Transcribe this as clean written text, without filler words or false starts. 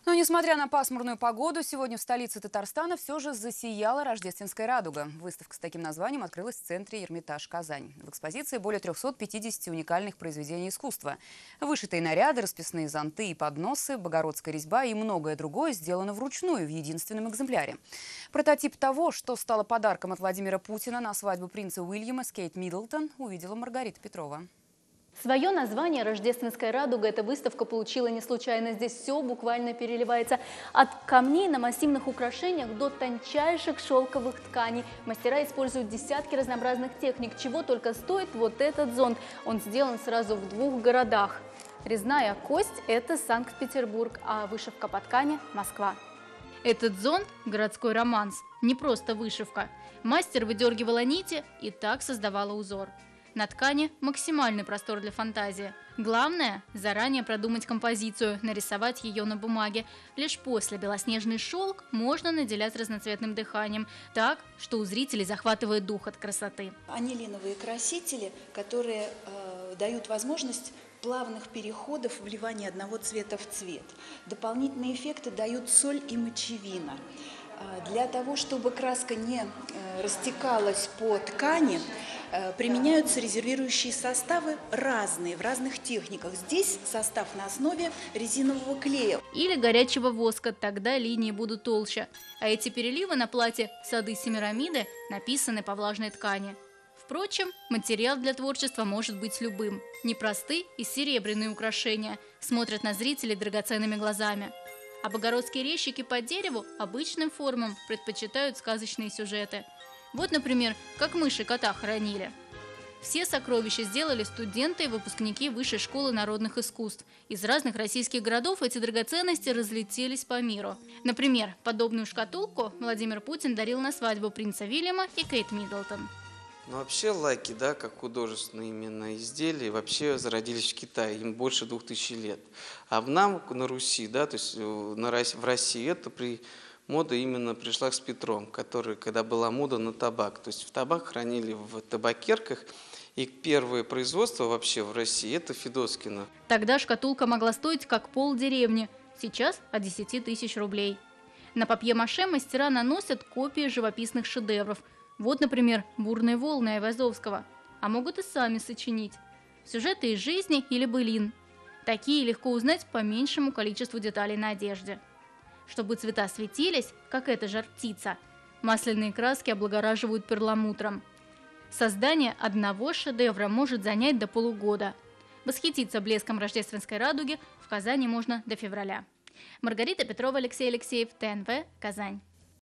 Но несмотря на пасмурную погоду, сегодня в столице Татарстана все же засияла рождественская радуга. Выставка с таким названием открылась в центре Эрмитаж, Казань. В экспозиции более 350 уникальных произведений искусства. Вышитые наряды, расписные зонты и подносы, богородская резьба и многое другое сделано вручную в единственном экземпляре. Прототип того, что стало подарком от Владимира Путина на свадьбу принца Уильяма с Кейт Миддлтон, увидела Маргарита Петрова. Свое название «Рождественская радуга» эта выставка получила не случайно. Здесь все буквально переливается. От камней на массивных украшениях до тончайших шелковых тканей. Мастера используют десятки разнообразных техник. Чего только стоит вот этот зонт. Он сделан сразу в 2 городах. Резная кость – это Санкт-Петербург, а вышивка по ткани – Москва. Этот зонт – городской романс, не просто вышивка. Мастер выдергивала нити и так создавала узор. На ткани максимальный простор для фантазии. Главное – заранее продумать композицию, нарисовать ее на бумаге. Лишь после белоснежный шелк можно наделять разноцветным дыханием, так, что у зрителей захватывает дух от красоты. Анилиновые красители, которые дают возможность плавных переходов вливания одного цвета в цвет. Дополнительные эффекты дают соль и мочевина. Для того, чтобы краска не растекалась по ткани, применяются резервирующие составы разные, в разных техниках. Здесь состав на основе резинового клея. Или горячего воска, тогда линии будут толще. А эти переливы на платье «Сады Семирамиды» написаны по влажной ткани. Впрочем, материал для творчества может быть любым. Непростые и серебряные украшения смотрят на зрителей драгоценными глазами. А богородские резчики по дереву обычным формам предпочитают сказочные сюжеты. Вот, например, как мыши кота хоронили. Все сокровища сделали студенты и выпускники Высшей школы народных искусств. Из разных российских городов эти драгоценности разлетелись по миру. Например, подобную шкатулку Владимир Путин дарил на свадьбу принца Уильяма и Кейт Миддлтон. Ну, вообще лаки, да, как художественные именно изделия, вообще зародились в Китае, им больше 2000 лет. А в нам, на Руси, да, то есть в России, это мода именно пришла с Петром, который, когда была мода на табак. То есть в табак хранили в табакерках, и первое производство вообще в России – это Федоскино. Тогда шкатулка могла стоить как полдеревни, сейчас от 10 тысяч рублей. На папье-маше мастера наносят копии живописных шедевров. Вот, например, «Бурные волны» Айвазовского. А могут и сами сочинить. Сюжеты из жизни или былин. Такие легко узнать по меньшему количеству деталей на одежде. Чтобы цвета светились, как эта жар-птица, масляные краски облагораживают перламутром. Создание одного шедевра может занять до полугода. Восхититься блеском рождественской радуги в Казани можно до февраля. Маргарита Петрова, Алексей Алексеев, ТНВ, Казань.